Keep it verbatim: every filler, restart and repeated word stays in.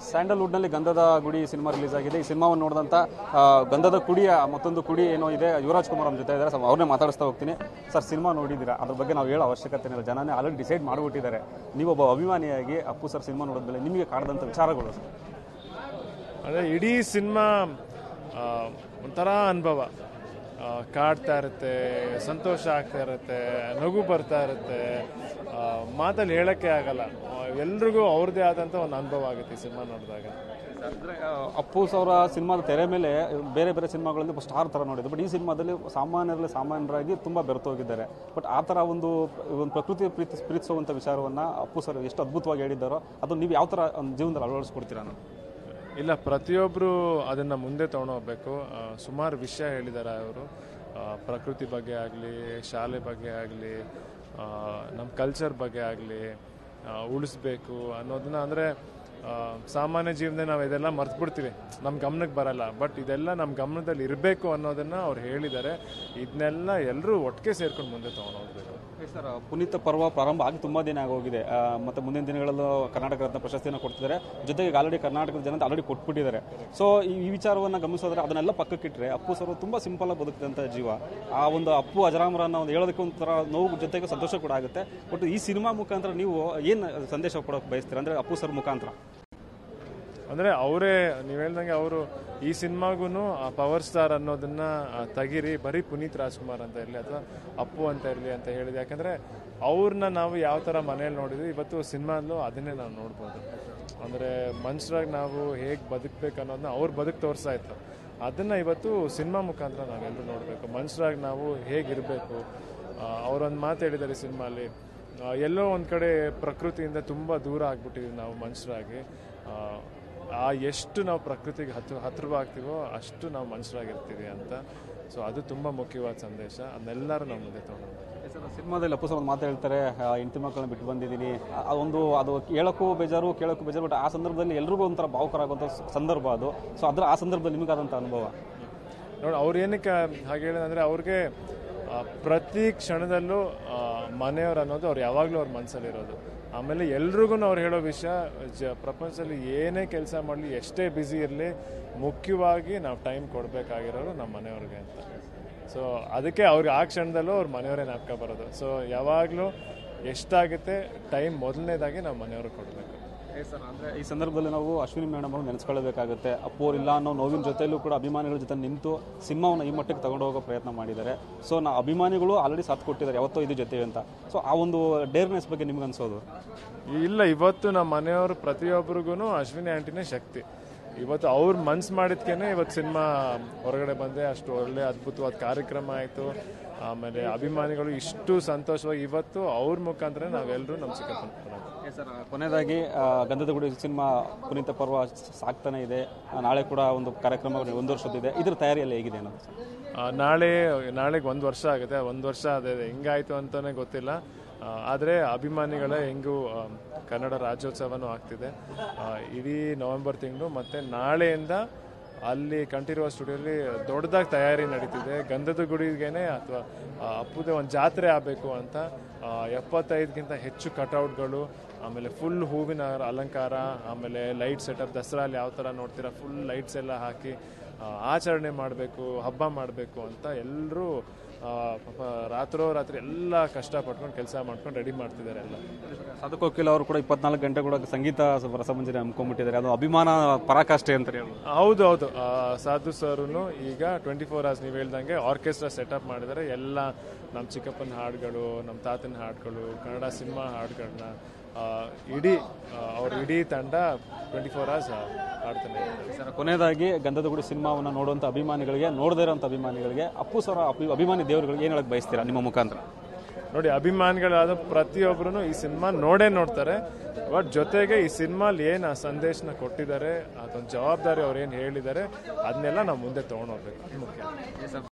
ಸ್ಯಾಂಡಲ್ವುಡ್ನಲ್ಲಿ ಗಂಧದ ಗುಡಿ cinema release ಆಗಿದೆ. ಈ ಸಿನಿಮಾವನ್ನು ನೋಡಿದಂಥ ಗಂಧದ ಕುಡಿಯ ಮತ್ತೊಂದು ಕುಡಿ ಏನೋ ಇದೆ, ಯುವರಾಜ್ ಕುಮಾರ್ ನಮ್ಮ ಜೊತೆ ಇದ್ದಾರೆ. ಸೊ ಅವ್ರನ್ನೇ ಮಾತಾಡಿಸ್ತಾ ಹೋಗ್ತೀನಿ. ಸರ್, ಸಿನಿಮಾ ನೋಡಿದ್ದೀರಾ? ಅದ್ರ ಬಗ್ಗೆ ನಾವು ಹೇಳೋ ಅವಶ್ಯಕತೆ ಇಲ್ಲ, ಜನನೇ ಆಲ್ರೆಡಿ ಡಿಸೈಡ್ ಮಾಡಿಬಿಟ್ಟಿದ್ದಾರೆ. ನೀವೊಬ್ಬ ಅಭಿಮಾನಿಯಾಗಿ ಅಪ್ಪು ಸರ್ ಸಿನಿಮಾ ನೋಡಿದ್ಮೇಲೆ ನಿಮಗೆ ಕಾಡ್ದಂಥ ವಿಚಾರಗಳು ಸರ್? ಅದೇ ಇಡೀ ಸಿನಿಮಾ ಒಂಥರ ಅನುಭವ, ಕಾಡ್ತಾ ಇರುತ್ತೆ, ಸಂತೋಷ ಆಗ್ತಾ ಇರುತ್ತೆ, ನಗು ಬರ್ತಾ ಇರುತ್ತೆ, ಮಾತಲ್ಲಿ ಹೇಳೋಕ್ಕೆ ಆಗಲ್ಲ. ಎಲ್ರಿಗೂ ಅವ್ರದ್ದೇ ಆದಂಥ ಒಂದು ಅನುಭವ ಆಗುತ್ತೆ ಈ ಸಿನಿಮಾ ನೋಡಿದಾಗ. ಅಂದರೆ ಅಪ್ಪು ಅವರ ಸಿನಿಮಾದ ತೆರೆ ಮೇಲೆ ಬೇರೆ ಬೇರೆ ಸಿನಿಮಾಗಳಲ್ಲಿ ಸ್ಟಾರ್ ಥರ ನೋಡಿದ್ರು, ಬಟ್ ಈ ಸಿನಿಮಾದಲ್ಲಿ ಸಾಮಾನ್ಯರಲ್ಲಿ ಸಾಮಾನ್ಯರಾಗಿ ತುಂಬ ಬೆರೆತೋಗಿದ್ದಾರೆ. ಬಟ್ ಆ ಥರ ಒಂದು ಒಂದು ಪ್ರಕೃತಿ ಪ್ರೀತಿ ಪ್ರೀತಿಸುವಂಥ ವಿಚಾರವನ್ನು ಅಪ್ಪು ಸರ್ ಎಷ್ಟು ಅದ್ಭುತವಾಗಿ ಹೇಳಿದ್ದಾರೋ ಅದು ನೀವು ಯಾವ ಥರ ಜೀವನದಲ್ಲಿ ಅಳವಡಿಸ್ಕೊಡ್ತೀರಾ? ನಾನು ಇಲ್ಲ, ಪ್ರತಿಯೊಬ್ಬರು ಅದನ್ನು ಮುಂದೆ ತೊಗೊಂಡೋಗ್ಬೇಕು. ಸುಮಾರು ವಿಷಯ ಹೇಳಿದ್ದಾರೆ ಅವರು, ಪ್ರಕೃತಿ ಬಗ್ಗೆ ಆಗಲಿ, ಶಾಲೆ ಬಗ್ಗೆ ಆಗಲಿ, ನಮ್ಮ ಕಲ್ಚರ್ ಬಗ್ಗೆ ಆಗಲಿ ಉಳಿಸ್ಬೇಕು ಅನ್ನೋದನ್ನ. ಅಂದರೆ ಸಾಮಾನ್ಯ ಜೀವನದಲ್ಲಿ ನಾವು ಇದೆಲ್ಲ ಮರ್ತು ಬಿಡ್ತೀವಿ, ನಮ್ಮ ಗಮನಕ್ಕೆ ಬರಲ್ಲ. ಬಟ್ ಇದೆಲ್ಲ ನಮ್ಮ ಗಮನದಲ್ಲಿ ಇರಬೇಕು ಅನ್ನೋದನ್ನು ಅವ್ರು ಹೇಳಿದ್ದಾರೆ. ಇದನ್ನೆಲ್ಲ ಎಲ್ಲರೂ ಒಟ್ಟಿಗೆ ಸೇರ್ಕೊಂಡು ಮುಂದೆ ತೊಗೊಂಡೋಗ್ಬೇಕು. ಸರ್, ಪುನೀತ ಪರ್ವ ಪ್ರಾರಂಭ ಆಗಿ ತುಂಬ ದಿನ ಆಗೋಗಿದೆ. ಮತ್ತು ಮುಂದಿನ ದಿನಗಳಲ್ಲೂ ಕರ್ನಾಟಕ ರತ್ನ ಪ್ರಶಸ್ತಿಯನ್ನು ಕೊಡ್ತಿದ್ದಾರೆ. ಜೊತೆಗೆ ಆಲ್ರೆಡಿ ಕರ್ನಾಟಕದ ಜನತೆ ಆಲ್ರೆಡಿ ಕೊಟ್ಬಿಟ್ಟಿದ್ದಾರೆ. ಸೊ ಈ ವಿಚಾರವನ್ನು ಗಮನಿಸೋದ್ರೆ ಅದನ್ನೆಲ್ಲ ಪಕ್ಕಕ್ಕಿಟ್ಟರೆ ಅಪ್ಪು ಸರ್ ತುಂಬ ಸಿಂಪಲ್ ಆಗಿ ಬದುಕಿದಂಥ ಜೀವ. ಆ ಒಂದು ಅಪ್ಪು ಅಜರಾಮರ ಅನ್ನೋ ಒಂದು ಹೇಳೋದಕ್ಕೆ ಒಂಥರ ನೋವು, ಜೊತೆಗೆ ಸಂತೋಷ ಕೂಡ ಆಗುತ್ತೆ. ಬಟ್ ಈ ಸಿನಿಮಾ ಮುಖಾಂತರ ನೀವು ಏನು ಸಂದೇಶ ಕೊಡೋಕೆ ಬಯಸ್ತೀರಾ? ಅಂದರೆ ಅಪ್ಪು ಸರ್ ಮುಖಾಂತರ ಅಂದರೆ ಅವರೇ ನೀವು ಹೇಳ್ದಂಗೆ ಅವರು ಈ ಸಿನಿಮಾಗೂ ಆ ಪವರ್ ಸ್ಟಾರ್ ಅನ್ನೋದನ್ನ ತೆಗೀರಿ, ಬರೀ ಪುನೀತ್ ರಾಜ್ಕುಮಾರ್ ಅಂತ ಇರಲಿ ಅಥವಾ ಅಪ್ಪು ಅಂತ ಇರಲಿ ಅಂತ ಹೇಳಿದೆ. ಯಾಕಂದರೆ ಅವ್ರನ್ನ ನಾವು ಯಾವ ಥರ ಮನೇಲಿ ನೋಡಿದ್ವಿ, ಇವತ್ತು ಸಿನಿಮಾದಲ್ಲೂ ಅದನ್ನೇ ನಾವು ನೋಡ್ಬೋದು. ಅಂದರೆ ಮನುಷ್ಯರಾಗಿ ನಾವು ಹೇಗೆ ಬದುಕಬೇಕು ಅನ್ನೋದನ್ನ ಅವ್ರು ಬದುಕು ತೋರಿಸ್ತಾ ಇತ್ತು. ಅದನ್ನು ಇವತ್ತು ಸಿನಿಮಾ ಮುಖಾಂತರ ನಾವೆಲ್ಲರೂ ನೋಡಬೇಕು. ಮನುಷ್ಯರಾಗಿ ನಾವು ಹೇಗಿರಬೇಕು. ಅವರೊಂದು ಮಾತು ಹೇಳಿದ್ದಾರೆ ಸಿನಿಮಾಲಿ, ಎಲ್ಲೋ ಒಂದು ಕಡೆ ಪ್ರಕೃತಿಯಿಂದ ತುಂಬ ದೂರ ಆಗ್ಬಿಟ್ಟಿದ್ದೀವಿ ನಾವು ಮನುಷ್ಯರಾಗಿ. ಆ ಎಷ್ಟು ನಾವು ಪ್ರಕೃತಿಗೆ ಹತ್ರ ಹತ್ತಿರವಾಗ್ತೀವೋ ಅಷ್ಟು ನಾವು ಮನುಷ್ಯರಾಗಿರ್ತೀವಿ ಅಂತ. ಸೊ ಅದು ತುಂಬ ಮುಖ್ಯವಾದ ಸಂದೇಶ. ಅದನ್ನೆಲ್ಲರೂ ನಾವು ಮುಂದೆ ತಗೊಂಡು ಸಿನಿಮಾದಲ್ಲಿ ಅಪ್ಪು ಸರ್ ಒಂದು ಮಾತು ಹೇಳ್ತಾರೆ, ಹೆಂಡತಿ ಮಕ್ಕಳನ್ನ ಬಿಟ್ಟು ಬಂದಿದ್ದೀನಿ. ಒಂದು ಅದು ಹೇಳೋಕ್ಕೂ ಬೇಜಾರು, ಕೇಳೋಕ್ಕೂ ಬೇಜಾರು. ಬಟ್ ಆ ಸಂದರ್ಭದಲ್ಲಿ ಎಲ್ರಿಗೂ ಒಂಥರ ಭಾವುಕರಾಗುವಂಥ ಸಂದರ್ಭ ಅದು. ಸೊ ಅದರ ಆ ಸಂದರ್ಭದಲ್ಲಿ ನಿಮಗಾದಂಥ ಅನುಭವ ನೋಡಿ. ಅವ್ರು ಏನಕ್ಕೆ ಹಾಗೆ ಹೇಳಿದಂದರೆ, ಅವ್ರಿಗೆ ಪ್ರತಿ ಕ್ಷಣದಲ್ಲೂ ಮನೆಯವ್ರು ಅನ್ನೋದು ಅವ್ರು ಯಾವಾಗಲೂ ಅವ್ರ ಮನಸ್ಸಲ್ಲಿರೋದು. ಆಮೇಲೆ ಎಲ್ರಿಗೂ ಅವ್ರು ಹೇಳೋ ವಿಷಯ, ಜ ಪ್ರಪಂಚದಲ್ಲಿ ಏನೇ ಕೆಲಸ ಮಾಡಲಿ, ಎಷ್ಟೇ ಬ್ಯುಸಿ ಇರಲಿ, ಮುಖ್ಯವಾಗಿ ನಾವು ಟೈಮ್ ಕೊಡಬೇಕಾಗಿರೋರು ನಮ್ಮ ಮನೆಯವ್ರಿಗೆ ಅಂತ. ಸೊ ಅದಕ್ಕೆ ಅವ್ರಿಗೆ ಆ ಕ್ಷಣದಲ್ಲೂ ಅವ್ರ ಮನೆಯವರೇ ಜ್ಞಾಪಕ ಬರೋದು. ಸೊ ಯಾವಾಗಲೂ ಎಷ್ಟಾಗುತ್ತೆ ಟೈಮ್ ಮೊದಲನೇದಾಗಿ ನಾವು ಮನೆಯವ್ರಿಗೆ ಕೊಡಬೇಕು. ಸರ್, ಅಂದರೆ ಈ ಸಂದರ್ಭದಲ್ಲಿ ನಾವು ಅಶ್ವಿನಿ ಮೇಡಮ್ ಅವರು ನೆನೆಸ್ಕೊಳ್ಳಬೇಕಾಗುತ್ತೆ. ಅಪ್ಪು ಅವ್ರು ಇಲ್ಲ ಅನ್ನೋ ನೋವಿನ ಜೊತೆಯಲ್ಲೂ ಕೂಡ ಅಭಿಮಾನಿಗಳ ಜೊತೆ ನಿಂತು ಸಿನಿಮಾವನ್ನು ಈ ಮಟ್ಟಕ್ಕೆ ತಗೊಂಡು ಹೋಗೋ ಪ್ರಯತ್ನ ಮಾಡಿದ್ದಾರೆ. ಸೊ ನಾ ಅಭಿಮಾನಿಗಳು ಆಲ್ರೆಡಿ ಸಾಥ್ ಕೊಟ್ಟಿದ್ದಾರೆ, ಯಾವತ್ತೋ ಇದು ಜೊತೆ ಅಂತ. ಸೊ ಆ ಒಂದು ಡೇರ್ನೆಸ್ ಬಗ್ಗೆ ನಿಮ್ಗೆ ಅನ್ಸೋದು? ಇಲ್ಲ, ಇವತ್ತು ನಮ್ಮ ಮನೆಯವರು ಪ್ರತಿಯೊಬ್ಬರಿಗೂ ಅಶ್ವಿನಿ ಆಂಟಿನೇ ಶಕ್ತಿ. ಇವತ್ತು ಅವ್ರು ಮನ್ಸು ಮಾಡಿದ್ಕೇನೆ ಇವತ್ತು ಸಿನಿಮಾ ಹೊರಗಡೆ ಬಂದೆ. ಅಷ್ಟು ಒಳ್ಳೆ ಅದ್ಭುತವಾದ ಕಾರ್ಯಕ್ರಮ ಆಯಿತು. ಆಮೇಲೆ ಅಭಿಮಾನಿಗಳು ಇಷ್ಟು ಸಂತೋಷವಾಗಿ ಇವತ್ತು ಅವ್ರ ಮುಖಾಂತರ ನಾವೆಲ್ಲರೂ ನಮ್ಮ ಚಿಕ್ಕಪ್ಪನ. ಸರ್, ಕೊನೆಯದಾಗಿ ಗಂಧದ ಗುಡಿ ಸಿನಿಮಾ ಪುನೀತ ಪರ್ವ ಸಾಗ್ತಾನೆ ಇದೆ. ನಾಳೆ ಕೂಡ ಒಂದು ಕಾರ್ಯಕ್ರಮ ಒಂದು ವರ್ಷದಿದೆ. ಇದ್ರ ತಯಾರಿಯಲ್ಲಿ ಹೇಗಿದೆ ಅನ್ನೋದು? ನಾಳೆ ನಾಳೆಗೆ ಒಂದು ವರ್ಷ ಆಗುತ್ತೆ. ಒಂದು ವರ್ಷ ಅದೇ ಹೆಂಗಾಯಿತು ಅಂತಲೇ ಗೊತ್ತಿಲ್ಲ. ಆದರೆ ಅಭಿಮಾನಿಗಳೇ ಹೆಂಗೂ ಕನ್ನಡ ರಾಜ್ಯೋತ್ಸವನೂ ಆಗ್ತಿದೆ ಇಡೀ ನವೆಂಬರ್ ತಿಂಗಳು. ಮತ್ತು ನಾಳೆಯಿಂದ ಅಲ್ಲಿ ಕಂಠೀರವ ಸ್ಟುಡಿಯೋಲಿ ದೊಡ್ಡದಾಗಿ ತಯಾರಿ ನಡೀತಿದೆ. ಗಂಧದ ಗುಡಿಗೇನೆ ಅಥವಾ ಅಪ್ಪುದೇ ಒಂದು ಜಾತ್ರೆ ಆಗಬೇಕು ಅಂತ ಎಪ್ಪತ್ತೈದಕ್ಕಿಂತ ಹೆಚ್ಚು ಕಟೌಟ್ಗಳು, ಆಮೇಲೆ ಫುಲ್ ಹೂವಿನ ಅಲಂಕಾರ, ಆಮೇಲೆ ಲೈಟ್ ಸೆಟಪ್, ದಸರಾಲಿ ಯಾವ ಥರ ನೋಡ್ತೀರಾ ಫುಲ್ ಲೈಟ್ಸ್ ಎಲ್ಲ ಹಾಕಿ ಆಚರಣೆ ಮಾಡಬೇಕು, ಹಬ್ಬ ಮಾಡಬೇಕು ಅಂತ ಎಲ್ಲರೂ ಪಾಪ ರಾತ್ರೋ ರಾತ್ರಿ ಎಲ್ಲ ಕಷ್ಟಪಟ್ಕೊಂಡು ಕೆಲಸ ಮಾಡ್ಕೊಂಡು ರೆಡಿ ಮಾಡ್ತಿದ್ದಾರೆ ಎಲ್ಲ. ಸಾಧು ಕೋಕಿಲ ಅವರು ಕೂಡ ಇಪ್ಪತ್ನಾಲ್ಕು ಗಂಟೆ ಕೂಡ ಸಂಗೀತ ರಸಮಂಜರಿ ಹಮ್ಮಿಕೊಂಡ್ಬಿಟ್ಟಿದ್ದಾರೆ. ಅದು ಅಭಿಮಾನ ಪರಾಕಾಷ್ಠೆ ಅಂತ ಹೇಳಿ. ಹೌದು ಹೌದು ಸಾಧು ಸರೂ ಈಗ ಟ್ವೆಂಟಿ ಫೋರ್ ಅವರ್ಸ್ ನೀವು ಹೇಳ್ದಂಗೆ ಆರ್ಕೆಸ್ಟ್ರಾ ಸೆಟಪ್ ಮಾಡಿದ್ದಾರೆ. ಎಲ್ಲ ನಮ್ಮ ಚಿಕ್ಕಪ್ಪನ ಹಾಡುಗಳು, ನಮ್ಮ ತಾತನ ಹಾಡುಗಳು, ಕನ್ನಡ ಸಿನಿಮಾ ಹಾಡುಗಳನ್ನ ಇಡೀ ಅವ್ರ ಇಡೀ ತಂಡ ಟ್ವೆಂಟಿ ಫೋರ್ ಅವರ್ಸ್ ಹಾಡ್ತಾನೆ. ಸರ್, ಕೊನೆಯದಾಗಿ ಗಂಧದ ಗುಡಿ ಸಿನಿಮಾವನ್ನು ನೋಡುವಂಥ ಅಭಿಮಾನಿಗಳಿಗೆ, ನೋಡದೇ ಇರೋಂಥ ಅಭಿಮಾನಿಗಳಿಗೆ, ಅಪ್ಪು ಸರ್ ಅಭಿಮಾನಿ ದೇವರುಗಳಿಗೆ ಏನು ಹೇಳಕ್ಕೆ ಬಯಸ್ತೀರಾ ನಿಮ್ಮ ಮುಖಾಂತರ? ನೋಡಿ, ಅಭಿಮಾನಿಗಳಾದ ಪ್ರತಿಯೊಬ್ಬರೂ ಈ ಸಿನಿಮಾ ನೋಡೇ ನೋಡ್ತಾರೆ. ಬಟ್ ಜೊತೆಗೆ ಈ ಸಿನಿಮಾಲಿ ಏನು ಆ ಸಂದೇಶನ ಕೊಟ್ಟಿದ್ದಾರೆ, ಅದೊಂದು ಜವಾಬ್ದಾರಿ ಅವ್ರು ಏನು ಹೇಳಿದ್ದಾರೆ, ಅದನ್ನೆಲ್ಲ ನಾವು ಮುಂದೆ ತೊಗೊಂಡೋಗ್ಬೇಕು. ಮುಖ್ಯ.